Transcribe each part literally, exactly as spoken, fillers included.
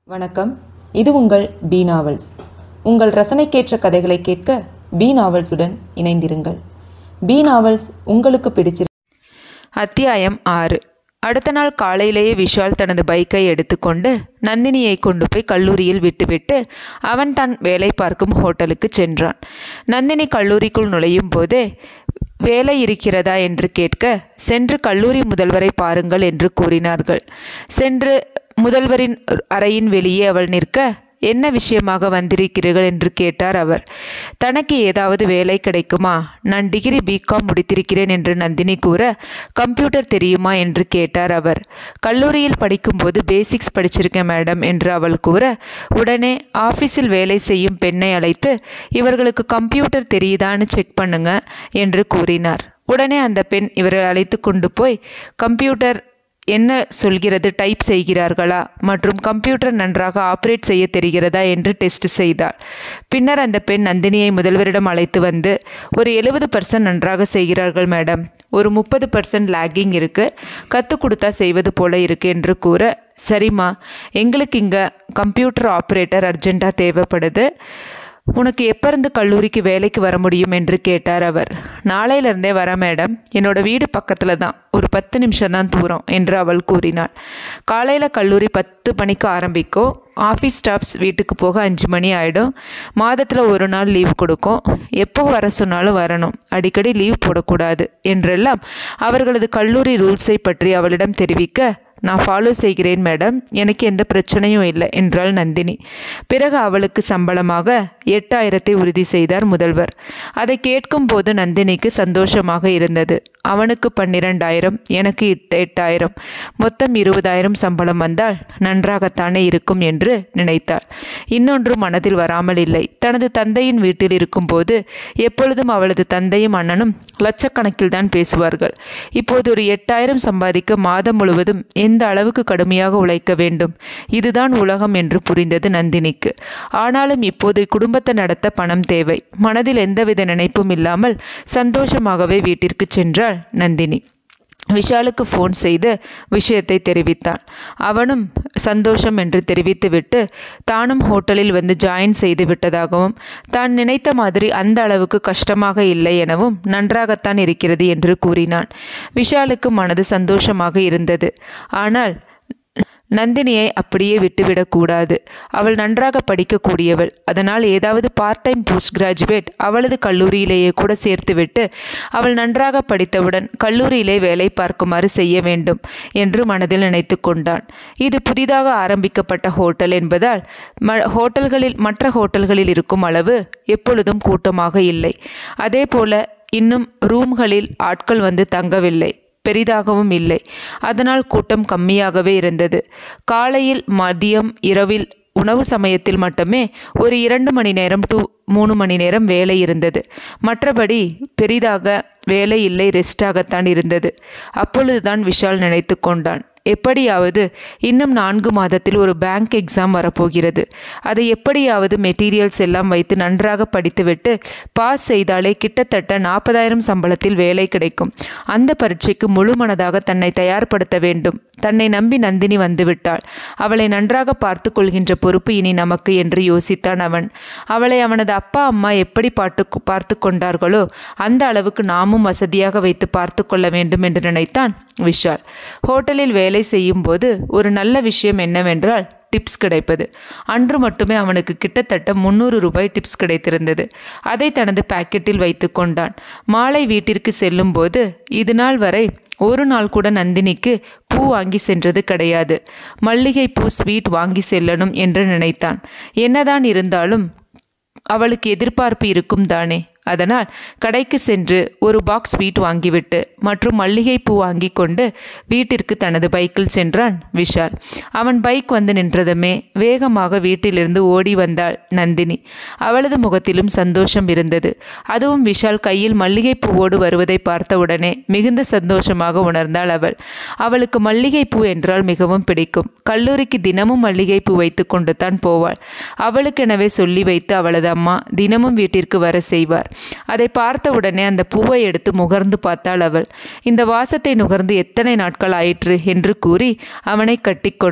வணக்கம். இது உங்கள் பி நாவல்ஸ். உங்கள் ரசனைக்கேற்ற கதைகளை கேட்க பி நாவல்ஸுடன் இணைந்திருங்கள். பி நாவல்ஸ் உங்களுக்கு பிடிச்சிரு. அத்தியாயம் ஆறு. அடுத்த நாள் காலையிலேயே விஷால் தனது பைக்கை எடுத்துக்கொண்டு நந்தினியை கொண்டு போய் கல்லூரியில் விட்டுவிட்டு அவன் தான் வேலை பார்க்கும் ஹோட்டலுக்கு சென்றான். நந்தினி கல்லூரிக்குள் நுழையும் போதே வேலை இருக்கிறதா என்று கேட்க, சென்று கல்லூரி முதல்வரை பாருங்கள் என்று கூறினார்கள். சென்று முதல்வரின் அறையின் வெளியே அவள் நிற்க, என்ன விஷயமாக வந்திருக்கிறீர்கள் என்று கேட்டார் அவர். தனக்கு ஏதாவது வேலை கிடைக்குமா? நான் டிகிரி பிகாம் முடித்திருக்கிறேன் என்று நந்தினி கூற, கம்ப்யூட்டர் தெரியுமா என்று கேட்டார் அவர். கல்லூரியில் படிக்கும்போது பேசிக்ஸ் படிச்சிருக்கேன் மேடம் என்று அவள் கூற, உடனே ஆஃபீஸில் வேலை செய்யும் பெண்ணை அழைத்து இவர்களுக்கு கம்ப்யூட்டர் தெரியுதான்னு செக் பண்ணுங்க என்று கூறினார். உடனே அந்த பெண் இவரை அழைத்து கொண்டு போய் கம்ப்யூட்டர் என்ன சொல்கிறது டைப் செய்கிறார்களா மற்றும் கம்ப்யூட்டர் நன்றாக ஆப்ரேட் செய்ய தெரிகிறதா என்று டெஸ்ட் செய்தார். பின்னர் அந்த பெண் நந்தினியை முதல்வரிடம் அழைத்து வந்து, ஒரு எழுபது பர்சன்ட் நன்றாக செய்கிறார்கள் மேடம், ஒரு முப்பது பர்சன்ட் லேக்கிங் இருக்குது, கற்றுக் கொடுத்தா செய்வது போல இருக்கு என்று கூற, சரிம்மா, எங்களுக்கு இங்கே கம்ப்யூட்டர் ஆப்ரேட்டர் அர்ஜெண்ட்டாக தேவைப்படுது, உனக்கு எப்போ இருந்து கல்லூரிக்கு வேலைக்கு வர முடியும் என்று கேட்டார் அவர். நாளையிலிருந்தே வர மேடம், என்னோட வீடு பக்கத்தில் தான், ஒரு பத்து நிமிஷம் தான் தூரம் என்று அவள் கூறினாள். காலையில் கல்லூரி பத்து மணிக்கு ஆரம்பிக்கும். ஆஃபீஸ் ஸ்டாஃப்ஸ் வீட்டுக்கு போக அஞ்சு மணி ஆகிடும். மாதத்தில் ஒரு நாள் லீவ் கொடுக்கும். எப்போ வர சொன்னாலும் வரணும், அடிக்கடி லீவ் போடக்கூடாது என்றெல்லாம் அவர்களது கல்லூரி ரூல்ஸை பற்றி அவளிடம் தெரிவிக்க, நான் ஃபாலோ செய்கிறேன் மேடம், எனக்கு எந்த பிரச்சனையும் இல்லை என்றாள் நந்தினி. பிறகு அவளுக்கு சம்பளமாக எட்டாயிரத்தை உறுதி செய்தார் முதல்வர். அதை கேட்கும் போது நந்தினிக்கு சந்தோஷமாக இருந்தது. அவனுக்கு பன்னிரெண்டாயிரம், எனக்கு எட்டாயிரம், மொத்தம் இருபதாயிரம் சம்பளம் வந்தால் நன்றாகத்தானே இருக்கும் என்று நினைத்தாள். இன்னொன்று மனதில் வராமல் இல்லை. தனது தந்தையின் வீட்டில் இருக்கும்போது எப்பொழுதும் அவளது தந்தையும் அண்ணனும் லட்சக்கணக்கில் தான் பேசுவார்கள். இப்போது ஒரு எட்டாயிரம் சம்பாதிக்க மாதம் முழுவதும் எந்த அளவுக்கு கடுமையாக உழைக்க வேண்டும், இதுதான் உலகம் என்று புரிந்தது நந்தினிக்கு. ஆனாலும் இப்போது குடும்பத்தை நடத்த பணம் தேவை. மனதில் எந்தவித நினைப்பும் இல்லாமல் சந்தோஷமாகவே வீட்டிற்கு சென்றாள் நந்தினி. விஷாலுக்கு ஃபோன் செய்து விஷயத்தை தெரிவித்தான். அவனும் சந்தோஷம் என்று தெரிவித்துவிட்டு தானும் ஹோட்டலில் வந்து ஜாயின் செய்து விட்டதாகவும், தான் நினைத்த மாதிரி அந்த அளவுக்கு கஷ்டமாக இல்லை எனவும், நன்றாகத்தான் இருக்கிறது என்று கூறினான். விஷாலுக்கு மனது சந்தோஷமாக இருந்தது. ஆனால் நந்தினியை அப்படியே விட்டுவிடக்கூடாது. அவள் நன்றாக படிக்கக்கூடியவள். அதனால் ஏதாவது பார்ட் டைம் போஸ்ட் கிராஜுவேட் அவளது கல்லூரியிலேயே கூட சேர்த்துவிட்டு அவள் நன்றாக படித்தவுடன் கல்லூரியிலே வேலை பார்க்குமாறு செய்ய வேண்டும் என்று மனதில் நினைத்து கொண்டான். இது புதிதாக ஆரம்பிக்கப்பட்ட ஹோட்டல் என்பதால் ம ஹோட்டல்களில் மற்ற ஹோட்டல்களில் இருக்கும் அளவு எப்பொழுதும் கூட்டமாக இல்லை. அதே போல இன்னும் ரூம்களில் ஆட்கள் வந்து தங்கவில்லை, பெரிதாகவும் இல்லை. அதனால் கூட்டம் கம்மியாகவே இருந்தது. காலையில், மதியம், இரவில் உணவு சமயத்தில் மட்டுமே ஒரு இரண்டு மணி நேரம் டு மூணு மணி நேரம் வேலை இருந்தது. மற்றபடி பெரிதாக வேலை இல்லை, ரெஸ்டாகத்தான் இருந்தது. அப்பொழுதுதான் விஷால் நினைத்து கொண்டான், எப்படியாவது இன்னும் நான்கு மாதத்தில் ஒரு பேங்க் எக்ஸாம் வரப்போகிறது. அதை எப்படியாவது மெட்டீரியல்ஸ் எல்லாம் வைத்து நன்றாக படித்துவிட்டு பாஸ் செய்தாலே கிட்டத்தட்ட நாற்பதாயிரம் சம்பளத்தில் வேலை கிடைக்கும். அந்த பரீட்சைக்கு முழு மனதாக தன்னை தயார்படுத்த வேண்டும். தன்னை நம்பி நந்தினி வந்துவிட்டாள். அவளை நன்றாக பார்த்து கொள்கின்ற பொறுப்பு இனி நமக்கு என்று யோசித்தான் அவன். அவளை அவனது அப்பா அம்மா எப்படி பாட்டு பார்த்து கொண்டார்களோ அந்த அளவுக்கு நாமும் வசதியாக வைத்து பார்த்து கொள்ள வேண்டும் என்று நினைத்தான் விஷால். ஹோட்டலில் வேலை செய்யும் போது ஒரு நல்ல விஷயம் என்னவென்றால் டிப்ஸ் கிடைப்பது. அன்று மட்டுமே அவனுக்கு கிட்டத்தட்ட முன்னூறு ரூபாய் டிப்ஸ் கிடைத்திருந்தது. அதை தனது பாக்கெட்டில் வைத்து கொண்டான். மாலை வீட்டிற்கு செல்லும் போது இது நாள் வரை ஒரு நாள் கூட நந்தினிக்கு பூ வாங்கி சென்றது கிடையாது. மல்லிகை பூ ஸ்வீட் வாங்கி செல்லணும் என்று நினைத்தான். என்னதான் இருந்தாலும் அவளுக்கு எதிர்பார்ப்பு இருக்கும் தானே. அதனால் கடைக்கு சென்று ஒரு பாக்ஸ் ஸ்வீட் வாங்கிவிட்டு மற்றும் மல்லிகை பூ வாங்கி கொண்டு வீட்டிற்கு தனது பைக்கில் சென்றான் விஷால். அவன் பைக் வந்து நின்றதுமே வேகமாக வீட்டிலிருந்து ஓடி வந்தாள் நந்தினி. அவளது முகத்திலும் சந்தோஷம் இருந்தது. அதுவும் விஷால் கையில் மல்லிகை பூவோடு வருவதை பார்த்தவுடனே மிகுந்த சந்தோஷமாக உணர்ந்தாள் அவள். அவளுக்கு மல்லிகை பூ என்றால் மிகவும் பிடிக்கும். கல்லூரிக்கு தினமும் மல்லிகை பூ வைத்து கொண்டு தான் போவாள். அவளுக்கெனவே சொல்லி வைத்து அவளது அம்மா தினமும் வீட்டிற்கு வர செய்வார். அதை பார்த்தவுடனே அந்த பூவை எடுத்து முகர்ந்து பார்த்தாள் அவள். இந்த வாசத்தை நுகர்ந்து எத்தனை நாட்கள் ஆயிற்று என்று கூறி அவனை கட்டிக்கொண்டாள்.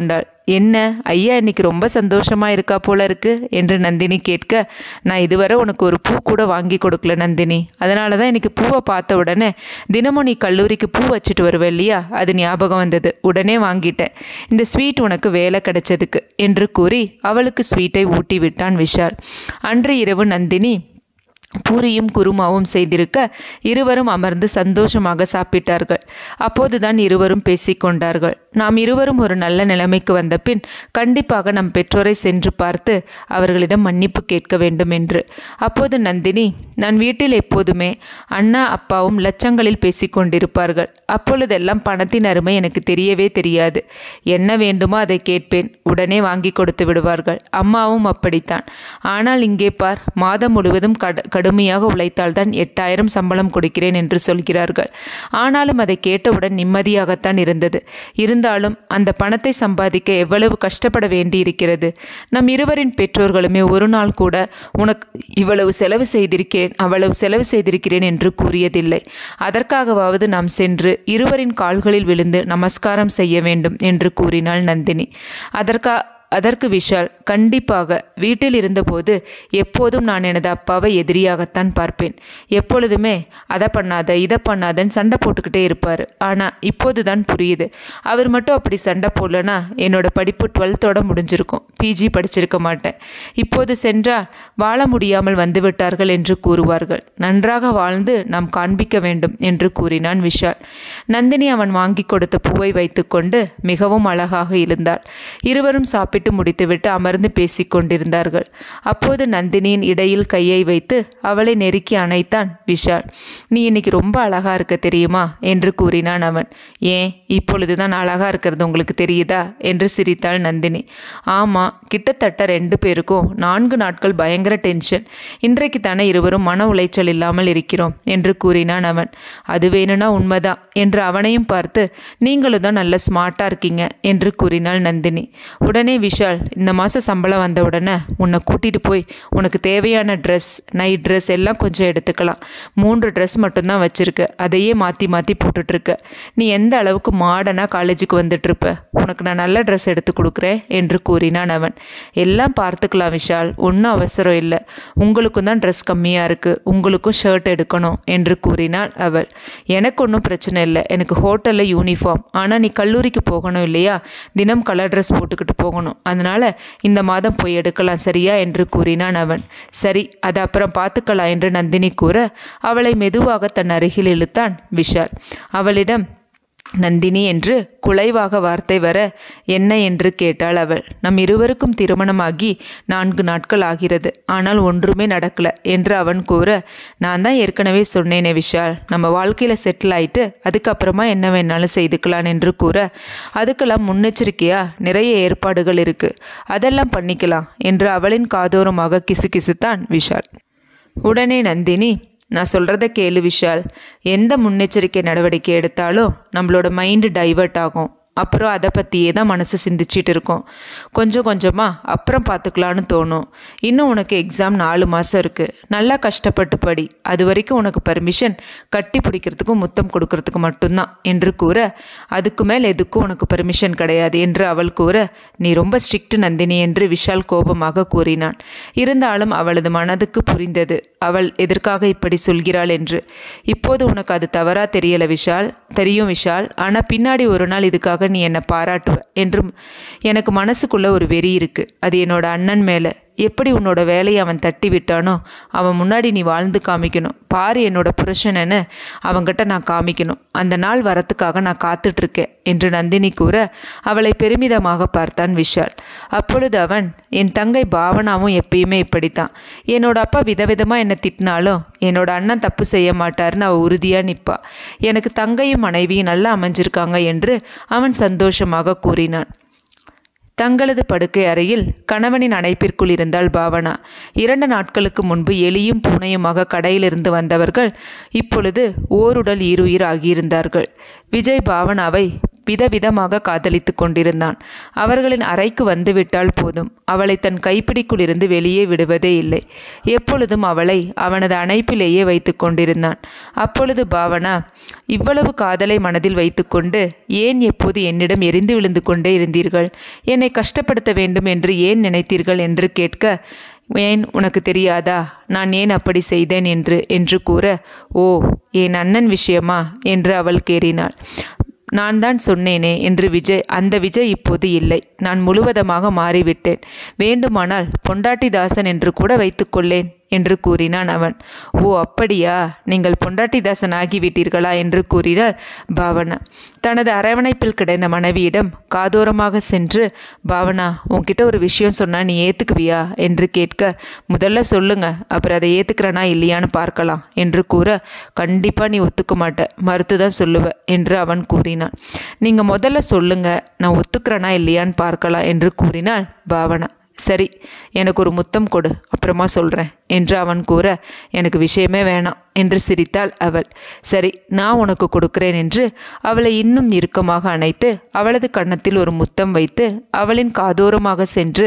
என்ன ஐயா இன்னைக்கு ரொம்ப சந்தோஷமா இருக்கா போல இருக்கு என்று நந்தினி கேட்க, நான் இதுவரை உனக்கு ஒரு பூ கூட வாங்கி கொடுக்கல நந்தினி, அதனால தான் இன்னைக்கு பூவை பார்த்த உடனே தினமும் நீ கல்லூரிக்கு பூ வச்சுட்டு வருவ இல்லையா, அது ஞாபகம் வந்தது, உடனே வாங்கிட்டேன். இந்த ஸ்வீட் உனக்கு வேலை கிடைச்சதுக்கு என்று கூறி அவளுக்கு ஸ்வீட்டை ஊட்டி விட்டான் விஷால். அன்று இரவு நந்தினி பூரியும் குருமாவும் செய்திருக்க இருவரும் அமர்ந்து சந்தோஷமாக சாப்பிட்டார்கள். அப்போதுதான் இருவரும் பேசிக்கொண்டார்கள். நாம் இருவரும் ஒரு நல்ல நிலைமைக்கு வந்த பின் கண்டிப்பாக நம் பெற்றோரை சென்று பார்த்து அவர்களிடம் மன்னிப்பு கேட்க வேண்டும் என்று. அப்போது நந்தினி, நான் வீட்டில் எப்போதுமே அண்ணா அப்பாவும் லட்சங்களில் பேசிக்கொண்டிருப்பார்கள். அப்பொழுதெல்லாம் பணத்தின் அருமை எனக்கு தெரியவே தெரியாது. என்ன வேண்டுமோ அதை கேட்பேன், உடனே வாங்கி கொடுத்து விடுவார்கள். அம்மாவும் அப்படித்தான். ஆனால் இங்கே பார், மாதம் முழுவதும் கட கடுமையாக உழைத்தால்தான் எட்டாயிரம் சம்பளம் கொடுக்கிறேன் என்று சொல்கிறார்கள். ஆனாலும் அதை கேட்டவுடன் நிம்மதியாகத்தான் இருந்தது. இருந்தாலும் அந்த பணத்தை சம்பாதிக்க எவ்வளவு கஷ்டப்பட வேண்டி இருக்கிறது. நம் இருவரின் பெற்றோர்களுமே ஒரு நாள் கூட உனக்கு இவ்வளவு செலவு செய்திருக்கிறேன் அவ்வளவு செலவு செய்திருக்கிறேன் என்று கூறியதில்லை. அதற்காகவாவது நாம் சென்று இருவரின் கால்களில் விழுந்து நமஸ்காரம் செய்ய வேண்டும் என்று கூறினாள் நந்தினி. அதற்கா அதற்கு விஷால், கண்டிப்பாக வீட்டில் இருந்தபோது எப்போதும் நான் எனது அப்பாவை எதிரியாகத்தான் பார்ப்பேன். எப்பொழுதுமே அதை பண்ணாத இதை பண்ணாதன்னு சண்டை போட்டுக்கிட்டே இருப்பார். ஆனால் இப்போது தான் புரியுது, அவர் மட்டும் அப்படி சண்டை போடலன்னா என்னோட படிப்பு டுவெல்த்தோட முடிஞ்சிருக்கும், பிஜி படிச்சிருக்க மாட்டேன். இப்போது சென்றால் வாழ முடியாமல் வந்துவிட்டார்கள் என்று கூறுவார்கள். நன்றாக வாழ்ந்து நாம் காண்பிக்க வேண்டும் என்று கூறினான் விஷால். நந்தினி அவன் வாங்கி கொடுத்த பூவை வைத்துக்கொண்டு மிகவும் அழகாக இருந்தாள். இருவரும் சாப்பிட்டு முடித்துவிட்டு அமர்ந்து பேசிக் கொண்டிருந்தார்கள். அப்போது நந்தினியின் இடையில் கையை வைத்து அவளை நெருக்கி அணைத்தான் விஷால். நீ இன்னைக்கு ரொம்ப அழகா இருக்க தெரியுமா என்று கூறினான் அவன். ஏன் இப்பொழுதுதான் அழகா இருக்கிறது உங்களுக்கு தெரியுதா என்று சிரித்தாள் நந்தினி. ஆமா, கிட்டத்தட்ட ரெண்டு பேருக்கும் நான்கு நாட்கள் பயங்கர டென்ஷன். இன்றைக்கு தானே இருவரும் மன உளைச்சல் இல்லாமல் இருக்கிறோம் என்று கூறினான் அவன். அது வேணும்னா உண்மைதான் என்று அவனையும் பார்த்து, நீங்களும் தான் நல்ல ஸ்மார்ட்டா இருக்கீங்க என்று கூறினாள் நந்தினி. உடனே விஷால், இந்த மாதம் சம்பளம் வந்த உடனே உன்னை கூட்டிகிட்டு போய் உனக்கு தேவையான ட்ரெஸ், நைட் ட்ரெஸ் எல்லாம் கொஞ்சம் எடுத்துக்கலாம். மூன்று ட்ரெஸ் மட்டும்தான் வச்சுருக்க, அதையே மாற்றி மாற்றி போட்டுட்ருக்க. நீ எந்த அளவுக்கு மாடர்னாக காலேஜுக்கு வந்துட்டுருப்ப, உனக்கு நான் நல்ல ட்ரெஸ் எடுத்து கொடுக்குறேன் என்று கூறினான் அவன். எல்லாம் பார்த்துக்கலாம் விஷால், ஒன்றும் அவசரம் இல்லை. உங்களுக்கும் தான் ட்ரெஸ் கம்மியாக இருக்குது, உங்களுக்கும் ஷர்ட் எடுக்கணும் என்று கூறினாள் அவள். எனக்கு ஒன்றும் பிரச்சனை இல்லை, எனக்கு ஹோட்டலில் யூனிஃபார்ம், ஆனால் நீ கல்லூரிக்கு போகணும் இல்லையா, தினம் கலர் ட்ரெஸ் போட்டுக்கிட்டு போகணும், அதனால் இந்த மாதம் போய் எடுக்கலாம் சரியா என்று கூறினான் அவன். சரி, அது அப்புறம் பார்த்துக்கலாம் என்று நந்தினி கூற அவளை மெதுவாக தன் அருகில் இழுத்தான் விஷால். அவளிடம் நந்தினி என்று குலைவாக வார்த்தை வர, என்ன என்று கேட்டாள் அவள். நம் இருவருக்கும் திருமணமாகி நான்கு நாட்கள் ஆகிறது, ஆனால் ஒன்றுமே நடக்கல என்று அவன் கூற, நான் தான் ஏற்கனவே சொன்னேனே விஷால், நம்ம வாழ்க்கையில் செட்டில் ஆயிட்டு அதுக்கப்புறமா என்ன வேணாலும் செய்துக்கலாம் என்று கூற, அதுக்கெல்லாம் முன்னெச்சரிக்கையா நிறைய ஏற்பாடுகள் இருக்கு, அதெல்லாம் பண்ணிக்கலாம் என்று அவளின் காதோரமாக கிசு கிசுத்தான் விஷால். உடனே நந்தினி, நான் சொல்கிறத கேளு விஷால், எந்த முன்னெச்சரிக்கை நடவடிக்கை எடுத்தாலும் நம்மளோட மைண்டு டைவர்ட் ஆகும். அப்புறம் அதை பற்றியே தான் மனசு சிந்திச்சிட்டு இருக்கோம். கொஞ்சம் கொஞ்சமாக அப்புறம் பார்த்துக்கலான்னு தோணும். இன்னும் உனக்கு எக்ஸாம் நாலு மாதம் இருக்குது, நல்லா கஷ்டப்பட்டு படி. அது வரைக்கும் உனக்கு பர்மிஷன் கட்டி பிடிக்கிறதுக்கும் முத்தம் கொடுக்கறதுக்கு மட்டும்தான் என்று கூற, அதுக்கு மேல் எதுக்கும் உனக்கு பர்மிஷன் கிடையாது என்று அவள் கூற, நீ ரொம்ப ஸ்ட்ரிக்ட் நந்தினி என்று விஷால் கோபமாக கூறினான். இருந்தாலும் அவளது மனதுக்கு புரிந்தது அவள் எதற்காக இப்படி சொல்கிறாள் என்று. இப்போது உனக்கு அது தவறா தெரியல விஷால், தெரியும் விஷால், ஆனால் பின்னாடி ஒரு நாள் இதுக்காக நீ என்னை பாராட்டுவ என்றும் எனக்கு மனசுக்குள்ள ஒரு வெறி இருக்கு. அது என்னோட அண்ணன் மேலே. எப்படி உன்னோட வேலையை அவன் தட்டி விட்டானோ அவன் முன்னாடி நீ வாழ்ந்து காமிக்கணும். பாரு என்னோட புருஷனன்னு அவன்கிட்ட நான் காமிக்கணும். அந்த நாள் வரத்துக்காக நான் காத்துட்ருக்கேன் என்று நந்தினி கூற அவளை பெருமிதமாக பார்த்தான் விஷால். அப்பொழுது அவன், என் தங்கை பாவனாவும் எப்பயுமே இப்படித்தான். என்னோட அப்பா விதவிதமாக என்னை திட்டினாலும் என்னோட அண்ணன் தப்பு செய்ய மாட்டாருன்னு அவள் உறுதியாக நிற்பா. எனக்கு தங்கையும் மனைவியும் நல்லா அமைஞ்சிருக்காங்க என்று அவன் சந்தோஷமாக கூறினான். தங்களது படுக்கை அறையில் கணவனின் அணைப்பிற்குள் இருந்தாள் பாவனா. இரண்டு நாட்களுக்கு முன்பு எலியும் பூனையுமாக கடையிலிருந்து வந்தவர்கள் இப்பொழுது ஓருடல் ஈருயிர் ஆகியிருந்தார்கள். விஜய் பாவனாவை விதவிதமாக காதலித்து கொண்டிருந்தான். அவர்களின் அறைக்கு வந்துவிட்டால் போதும், அவளை தன் கைப்பிடிக்குள் இருந்து வெளியே விடுவதே இல்லை. எப்பொழுதும் அவளை அவனது அணைப்பிலேயே வைத்து கொண்டிருந்தான். அப்பொழுது பாவனா, இவ்வளவு காதலை மனதில் வைத்துக்கொண்டு ஏன் எப்போது என்னிடம் எரிந்து விழுந்து கொண்டே இருந்தீர்கள்? என்னை கஷ்டப்படுத்த வேண்டும் என்று ஏன் நினைத்தீர்கள் என்று கேட்க, ஏன் உனக்கு தெரியாதா நான் ஏன் அப்படி செய்தேன் என்று என்று கூற, ஓ, என் அண்ணன் விஷயமா என்று அவள் கேறினாள். நான் தான் சொன்னேனே என்று விஜய், அந்த விஜய் இப்போது இல்லை. நான் முழுவதமாக மாறிவிட்டேன். வேண்டுமானால் பொண்டாட்டிதாசன் என்று கூட வைத்துக்கொள்ளேன் என்று கூறினான் அவன். ஓ அப்படியா, நீங்கள் பொண்டாட்டிதாசன் ஆகிவிட்டீர்களா என்று கூறினாள் பாவனா. தனது அரவணைப்பில் கிடைந்த மனைவியிடம் காதோரமாக சென்று, பாவனா, உன்கிட்ட ஒரு விஷயம் சொன்னா நீ ஏத்துக்குவியா என்று கேட்க, முதல்ல சொல்லுங்க, அப்புறம் அதை ஏத்துக்கிறனா இல்லையான்னு பார்க்கலாம் என்று கூற, கண்டிப்பா நீ ஒத்துக்க மாட்ட, மறுத்துதான் சொல்லுவ என்று அவன் கூறினான். நீங்க முதல்ல சொல்லுங்க, நான் ஒத்துக்கிறனா இல்லையான்னு பார்க்கலாம் என்று கூறினாள் பாவனா. சரி, எனக்கு ஒரு முத்தம் கொடு, அப்புறமா சொல்கிறேன் என்று அவன் கூற, எனக்கு விஷயமே வேணாம் என்று சிரித்தாள் அவள். சரி, நான் உனக்கு கொடுக்கிறேன் என்று அவளை இன்னும் இறுக்கமாக அணைத்து அவளது கன்னத்தில் ஒரு முத்தம் வைத்து அவளின் காதோரமாக சென்று,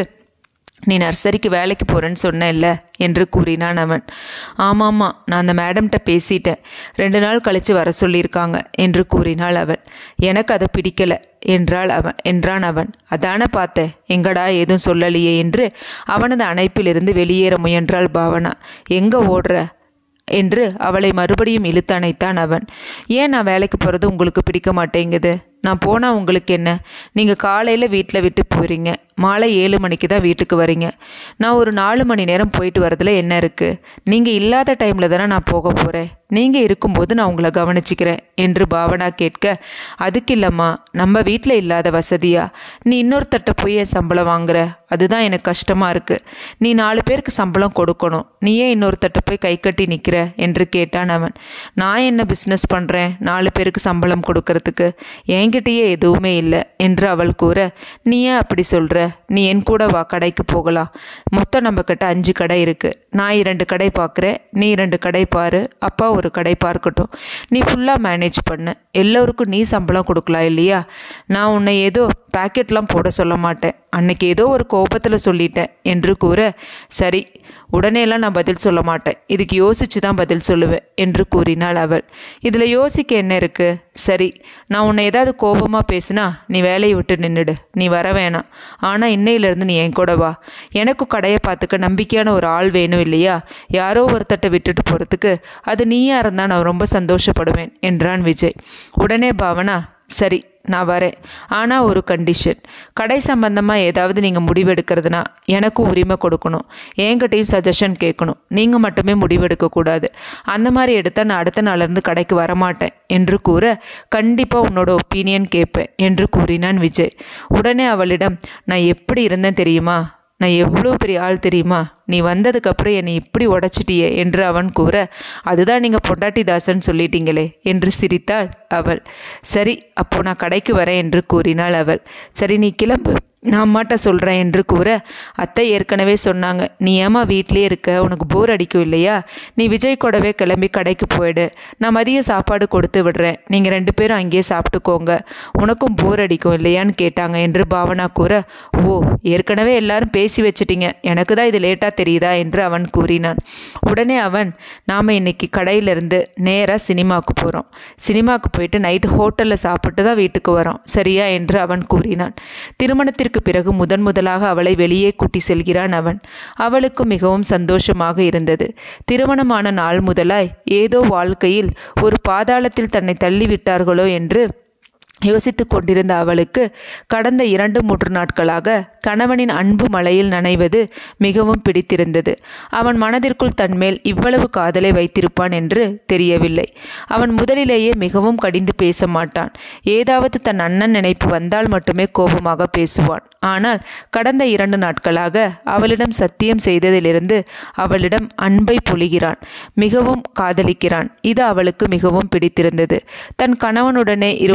நீ நர்சரிக்கு வேலைக்கு போகிறேன்னு சொன்னேல்ல என்று கூறினான் அவன். ஆமாம்மா, நான் அந்த மேடம்கிட்ட பேசிட்டேன், ரெண்டு நாள் கழித்து வர சொல்லியிருக்காங்க என்று கூறினாள் அவள். எனக்கு அதை பிடிக்கலை என்றாள் அவன் என்றான் அவன். அதான பார்த்தேன், எங்கடா எதுவும் சொல்லலையே என்று அவனது அணைப்பிலிருந்து வெளியேற முயன்றாள் பாவனா. எங்கே ஓடுற என்று அவளை மறுபடியும் இழுத்து அணைத்தான் அவன். ஏன் நான் வேலைக்கு போகிறது உங்களுக்கு பிடிக்க மாட்டேங்குது? நான் போனால் உங்களுக்கு என்ன? நீங்கள் காலையில் வீட்டில் விட்டு போகிறீங்க, மாலை ஏழு மணிக்கு தான் வீட்டுக்கு வரீங்க. நான் ஒரு நாலு மணி நேரம் போயிட்டு வரதுல என்ன இருக்குது? நீங்கள் இல்லாத டைமில் தானே நான் போக போகிறேன். நீங்கள் இருக்கும்போது நான் உங்களை கவனிச்சிக்கிறேன் என்று பாவனா கேட்க, அதுக்கு இல்லைம்மா, நம்ம வீட்டில் இல்லாத வசதியா நீ இன்னொருத்தட்ட போய் என் சம்பளம் வாங்குற? அதுதான் எனக்கு கஷ்டமாக இருக்குது. நீ நாலு பேருக்கு சம்பளம் கொடுக்கணும், நீயே இன்னொருத்தட்ட போய் கை கட்டி நிற்கிற என்று கேட்டான் அவன். நான் என்ன பிஸ்னஸ் பண்ணுறேன் நாலு பேருக்கு சம்பளம் கொடுக்கறதுக்கு? என்கிட்டயே எதுவுமே இல்லை என்று அவள் கூற, நீ ஏன் அப்படி சொல்கிற? நீ என் கூட வா, கடைக்கு போகலாம். மொத்தம் நம்ம கிட்ட அஞ்சு கடை இருக்குது. நான் இரண்டு கடை பார்க்குறேன், நீ இரண்டு கடை பாரு, அப்பா ஒரு கடை பார்க்கட்டும். நீ ஃபுல்லாக மேனேஜ் பண்ணு, எல்லோருக்கும் நீ சம்பளம் கொடுக்கலாம் இல்லையா? நான் உன்னை ஏதோ பேக்கெட்லாம் போட சொல்ல மாட்டேன், அன்னைக்கு ஏதோ ஒரு கோபத்தில் சொல்லிட்டேன் என்று கூற, சரி, உடனேலாம் நான் பதில் சொல்ல மாட்டேன், இதுக்கு யோசித்து தான் பதில் சொல்லுவேன் என்று கூறினாள் அவள். இதில் யோசிக்க என்ன இருக்குது? சரி, நான் உன்னை ஏதாவது கோபமாக பேசினா நீ வேலையை விட்டு நின்றுடு, நீ வர வேணாம். ஆனால் இன்னையிலேருந்து நீ என் கூட வா. எனக்கு கடையை பார்த்துக்க நம்பிக்கையான ஒரு ஆள் வேணும் இல்லையா? யாரோ ஒருத்தட்டை விட்டுட்டு போகிறதுக்கு அது நீயா இருந்தால் நான் ரொம்ப சந்தோஷப்படுவேன் என்றான் விஜய். உடனே பாவனா, சரி, நான் வரேன், ஆனால் ஒரு கண்டிஷன். கடை சம்பந்தமாக ஏதாவது நீங்கள் முடிவெடுக்கிறதுனா எனக்கும் உரிமை கொடுக்கணும், என்கிட்டையும் சஜஷன் கேட்கணும். நீங்கள் மட்டுமே முடிவெடுக்கக்கூடாது. அந்த மாதிரி எடுத்தால் நான் அடுத்த நாள்லேருந்து கடைக்கு வரமாட்டேன் என்று கூற, கண்டிப்பாக உன்னோட ஒப்பீனியன் கேட்பேன் என்று கூறினான் விஜய். உடனே அவளிடம், நான் எப்படி இருந்தேன் தெரியுமா? நான் எவ்வளோ பெரிய ஆள் தெரியுமா? நீ வந்ததுக்கப்புறம் என்னை இப்படி உடைச்சிட்டியே என்று அவன் கூற, அதுதான் நீங்கள் பொண்டாட்டிதாசன் சொல்லிட்டீங்களே என்று சிரித்தாள் அவள். சரி, அப்போ நான் கடைக்கு வரேன் என்று கூறினாள் அவள். சரி, நீ கிளம்பு, நான் அம்மாட்ட சொல்கிறேன் என்று கூற, அத்தை ஏற்கனவே சொன்னாங்க, நீ ஏமா வீட்டிலே இருக்க, உனக்கு போர் அடிக்கும் இல்லையா? நீ விஜய் கூடவே கிளம்பி கடைக்கு போயிடு, நான் மதிய சாப்பாடு கொடுத்து விடுறேன், நீங்கள் ரெண்டு பேரும் அங்கேயே சாப்பிட்டுக்கோங்க, உனக்கும் போர் அடிக்கும் இல்லையான்னு கேட்டாங்க என்று பாவனா கூற, ஓ, ஏற்கனவே எல்லாரும் பேசி வச்சிட்டிங்க, எனக்கு தான் இது லேட்டாக தெரியுதா என்று அவன் கூறினான். உடனே அவன், நாம் இன்னைக்கு கடையிலேருந்து நேராக சினிமாவுக்கு போகிறோம், சினிமாவுக்கு போயிட்டு நைட்டு ஹோட்டலில் சாப்பிட்டு தான் வீட்டுக்கு வரோம், சரியா என்று அவன் கூறினான். திருமணத்திற்கு பிறகு முதன் முதலாக அவளை வெளியே கூட்டி செல்கிறான் அவன். அவளுக்கு மிகவும் சந்தோஷமாக இருந்தது. திருமணமான நாள் முதலாய் ஏதோ வாழ்க்கையில் ஒரு பாதாளத்தில் தன்னை தள்ளிவிட்டார்களோ என்று யோசித்து கொண்டிருந்த அவளுக்கு கடந்த இரண்டு மூன்று நாட்களாக கணவனின் அன்பு மழையில் நனைவது மிகவும் பிடித்திருந்தது. அவன் மனதிற்குள் தன்மேல் இவ்வளவு காதலை வைத்திருப்பான் என்று தெரியவில்லை. அவன் முதலிலேயே மிகவும் கடிந்து பேச மாட்டான். ஏதாவது தன் அண்ணன் நினைப்பு வந்தால் மட்டுமே கோபமாக பேசுவான். ஆனால் கடந்த இரண்டு நாட்களாக அவளிடம் சத்தியம் செய்ததிலிருந்து அவளிடம் அன்பை பொழிகிறான், மிகவும் காதலிக்கிறான். இது அவளுக்கு மிகவும் பிடித்திருந்தது. தன் கணவனுடனே இருபத்தி நாலு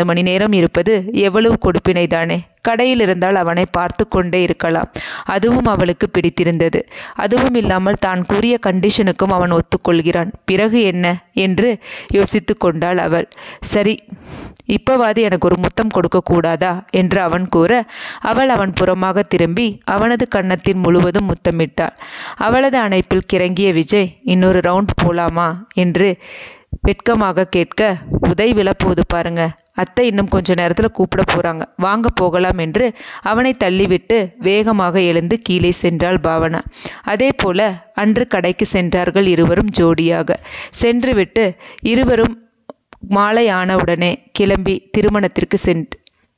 மணி நேரம் இருப்பது எவ்வளவு கொடுப்பினை தானே. கடையில் இருந்தால் அவனை பார்த்து கொண்டே இருக்கலாம். அதுவும் அவளுக்கு பிடித்திருந்தது. அதுவும் இல்லாமல் தான் கூறிய கண்டிஷனுக்கும் அவன் ஒத்துக்கொள்கிறான். பிறகு என்ன என்று யோசித்து கொண்டாள் அவள். சரி, இப்பவாது எனக்கு ஒரு முத்தம் கொடுக்க கூடாதா என்று அவன் கூற, அவள் அவன் புறமாக திரும்பி அவனது கன்னத்தின் முழுவதும் முத்தமிட்டாள். அவளது அணைப்பில் கிறங்கிய விஜய், இன்னொரு ரவுண்ட் போலாமா என்று வெட்கமாக கேட்க, உதை விழப்போது பாருங்க, அத்தை இன்னும் கொஞ்ச நேரத்தில் கூப்பிட போறாங்க, வாங்க போகலாம் என்று அவனை தள்ளிவிட்டு வேகமாக எழுந்து கீழே சென்றாள் பாவனா. அதே போல அன்று கடைக்கு சென்றார்கள் இருவரும் ஜோடியாக. சென்றுவிட்டு இருவரும் மாலை ஆனவுடனே கிளம்பி திருமணத்திற்கு சென்று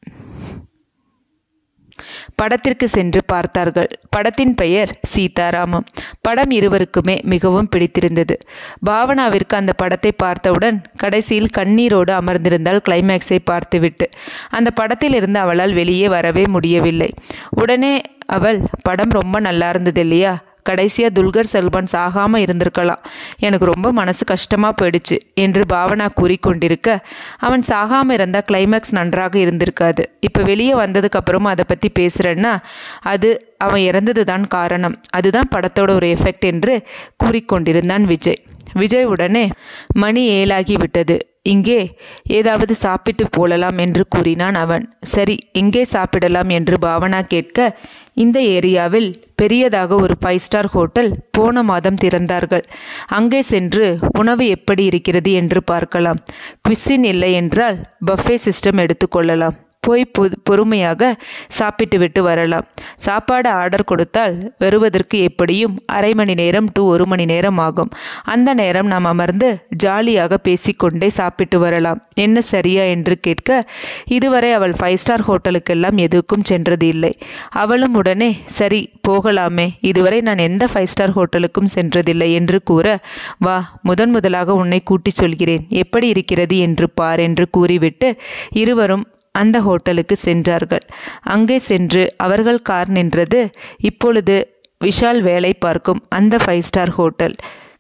படத்திற்கு சென்று பார்த்தார்கள். படத்தின் பெயர் சீதாராமம். படம் இருவருக்குமே மிகவும் பிடித்திருந்தது. பாவனாவிற்கு அந்த படத்தை பார்த்தவுடன் கடைசியில் கண்ணீரோடு அமர்ந்திருந்தால் கிளைமேக்ஸை பார்த்துவிட்டு. அந்த படத்தில் இருந்து அவளால் வெளியே வரவே முடியவில்லை. உடனே அவள், படம் ரொம்ப நல்லா இருந்தது இல்லையா, கடைசியாக துல்கர் சல்மான் சாகாமல் இருந்திருக்கலாம், எனக்கு ரொம்ப மனசு கஷ்டமாக போயிடுச்சு என்று பாவனா கூறிக்கொண்டிருக்க, அவன் சாகாமல் இருந்தால் கிளைமேக்ஸ் நன்றாக இருந்திருக்காது. இப்போ வெளியே வந்ததுக்கப்புறமும் அதை பற்றி பேசுகிறேன்னா அது அவன் இறந்தது தான் காரணம், அதுதான் படத்தோட ஒரு எஃபெக்ட் என்று கூறிக்கொண்டிருந்தான் விஜய். விஜய் உடனே, மணி ஏழாகி விட்டது, இங்கே ஏதாவது சாப்பிட்டு போகலாம் என்று கூறினான் அவன். சரி, எங்கே சாப்பிடலாம் என்று பாவனா கேட்க, இந்த ஏரியாவில் பெரியதாக ஒரு ஃபைவ் ஸ்டார் ஹோட்டல் போன மாதம் திறந்தார்கள், அங்கே சென்று உணவு எப்படி இருக்கிறது என்று பார்க்கலாம். குவிசின் இல்லை என்றால் பஃபே சிஸ்டம் எடுத்துக்கொள்ளலாம். போய் பொறுமையாக சாப்பிட்டு விட்டு வரலாம். சாப்பாடு ஆர்டர் கொடுத்தால் வருவதற்கு எப்படியும் அரை மணி நேரம் டு ஒரு மணி நேரம் ஆகும். அந்த நேரம் நாம் அமர்ந்து ஜாலியாக பேசிக்கொண்டே சாப்பிட்டு வரலாம். என்ன சரியா என்று கேட்க, இதுவரை அவள் ஃபைவ் ஸ்டார் ஹோட்டலுக்கெல்லாம் எதுக்கும் சென்றது இல்லை. அவளும் உடனே சரி போகலாமே, இதுவரை நான் எந்த ஃபைவ் ஸ்டார் ஹோட்டலுக்கும் சென்றதில்லை என்று கூற, வா முதன் முதலாக உன்னை கூட்டி சொல்கிறேன், எப்படி இருக்கிறது என்று பார் என்று கூறிவிட்டு இருவரும் அந்த ஹோட்டலுக்கு சென்றார்கள். அங்கே சென்று அவர்கள் கார் நின்றது. இப்பொழுது விஷால் வேலை பார்க்கும் அந்த ஃபைவ் ஸ்டார் ஹோட்டல்.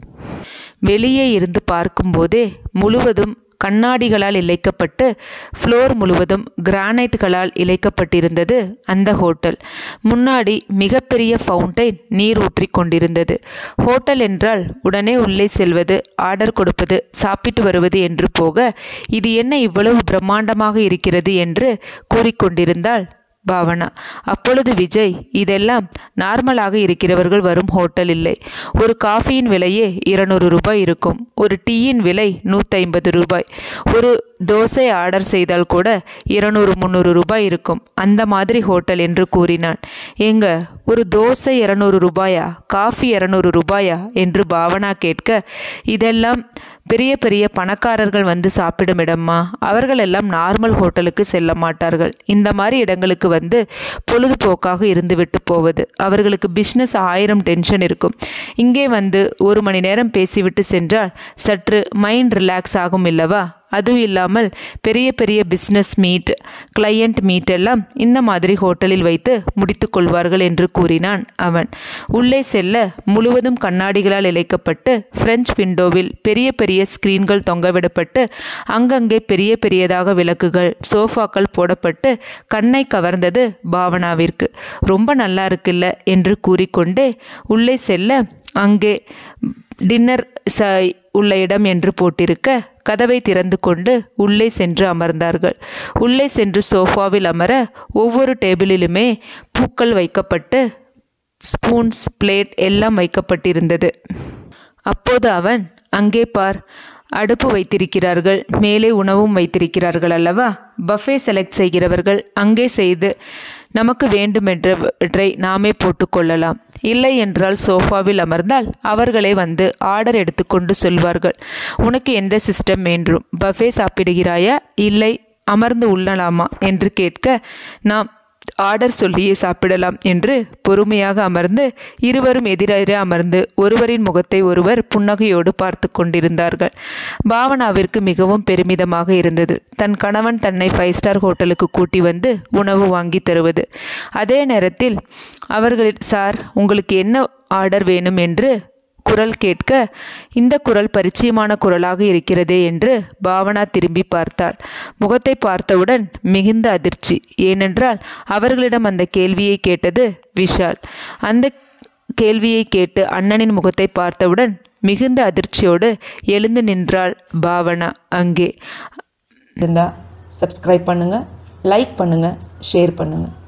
வெளியே இருந்து பார்க்கும்போதே முழுவதும் கண்ணாடிகளால் இழைக்கப்பட்டு ஃப்ளோர் முழுவதும் கிரானைட்களால் இழைக்கப்பட்டிருந்தது அந்த ஹோட்டல். முன்னாடி மிகப்பெரிய ஃபவுண்டைன் நீர் ஊற்றி கொண்டிருந்தது. ஹோட்டல் என்றால் உடனே உள்ளே செல்வது, ஆர்டர் கொடுப்பது, சாப்பிட்டு வருவது என்று போக, இது என்ன இவ்வளவு பிரம்மாண்டமாக இருக்கிறது என்று கூறிக்கொண்டிருந்தாள் பாவனா. அப்பொழுது விஜய், இதெல்லாம் நார்மலாக இருக்கிறவர்கள் வரும் ஹோட்டல் இல்லை. ஒரு காஃபியின் விலையே இருநூறு ரூபாய் இருக்கும், ஒரு டீயின் விலை நூற்றி ஐம்பது ரூபாய், ஒரு தோசை ஆர்டர் செய்தால் கூட இருநூறு முந்நூறு ரூபாய் இருக்கும், அந்த மாதிரி ஹோட்டல் என்று கூறினான். எங்க ஒரு தோசை இருநூறு ரூபாயா, காஃபி இருநூறு ரூபாயா என்று பாவனா கேட்க, இதெல்லாம் பெரிய பெரிய பணக்காரர்கள் வந்து சாப்பிடும் இடமா, அவர்கள் எல்லாம் நார்மல் ஹோட்டலுக்கு செல்ல மாட்டார்கள். இந்த மாதிரி இடங்களுக்கு வந்து பொழுதுபோக்காக இருந்துவிட்டு போவது. அவர்களுக்கு பிஸ்னஸ் ஆயிரம் டென்ஷன் இருக்கும். இங்கே வந்து ஒரு மணி நேரம் பேசிவிட்டு சென்றால் சற்று மைண்ட் ரிலாக்ஸ் ஆகும் இல்லவா. அதுவும் இல்லாமல் பெரிய பெரிய பிஸ்னஸ் மீட், கிளையண்ட் மீட் எல்லாம் இந்த மாதிரி ஹோட்டலில் வைத்து முடித்து கொள்வார்கள் என்று கூறினான் அவன். உள்ளே செல்ல முழுவதும் கண்ணாடிகளால் இழைக்கப்பட்டு பிரெஞ்சு விண்டோவில் பெரிய பெரிய ஸ்கிரீன்கள் தொங்கவிடப்பட்டு அங்கங்கே பெரிய பெரியதாக விளக்குகள், சோஃபாக்கள் போடப்பட்டு கண்ணை கவர்ந்தது பாவனாவிற்கு. ரொம்ப நல்லா இருக்குல்ல என்று கூறிக்கொண்டே உள்ளே செல்ல, அங்கே டின்னர் ச உள்ள இடம் என்று போட்டிருக்க கதவை திறந்து கொண்டு உள்ளே சென்று அமர்ந்தார்கள். உள்ளே சென்று சோஃபாவில் அமர ஒவ்வொரு டேபிளிலுமே பூக்கள் வைக்கப்பட்டு ஸ்பூன்ஸ், பிளேட் எல்லாம் வைக்கப்பட்டிருந்தது. அப்போது அவன், அங்கே பார், அடுப்பு வைத்திருக்கிறார்கள், மேலே உணவும் வைத்திருக்கிறார்கள் அல்லவா. பஃபே செலக்ட் செய்கிறவர்கள் அங்கே செய்து நமக்கு வேண்டுமென்றவற்றை நாமே போட்டுக்கொள்ளலாம். இல்லை என்றால் சோஃபாவில் அமர்ந்தால் அவர்களே வந்து ஆர்டர் எடுத்துக்கொண்டு சொல்வார்கள். உனக்கு எந்த சிஸ்டம் வேண்டும், பஃபே சாப்பிடுகிறாயா இல்லை அமர்ந்து உள்ளலாமா என்று கேட்க, நாம் ஆர்டர் சொல்லியே சாப்பிடலாம் என்று பொறுமையாக அமர்ந்து இருவரும் எதிரெதிரே அமர்ந்து ஒருவரின் முகத்தை ஒருவர் புன்னகையோடு பார்த்து கொண்டிருந்தார்கள். பாவனாவிற்கு மிகவும் பெருமிதமாக இருந்தது. தன் கணவன் தன்னை ஃபைவ் ஸ்டார் ஹோட்டலுக்கு கூட்டி வந்து உணவு வாங்கி தருவது. அதே நேரத்தில் அவர்களில், சார் உங்களுக்கு என்ன ஆர்டர் வேணும் என்று குரல் கேட்க இந்த குரல் பரிச்சயமான குரலாக இருக்கிறதே என்று பாவனா திரும்பி பார்த்தாள். முகத்தை பார்த்தவுடன் மிகுந்த அதிர்ச்சி. ஏனென்றால் அவர்களிடம் அந்த கேள்வியை கேட்டது விஷால். அந்த கேள்வியை கேட்டு அண்ணனின் முகத்தை பார்த்தவுடன் மிகுந்த அதிர்ச்சியோடு எழுந்து நின்றாள் பாவனா. அங்கே இருந்தால் சப்ஸ்கிரைப் பண்ணுங்கள், லைக் பண்ணுங்கள், ஷேர் பண்ணுங்கள்.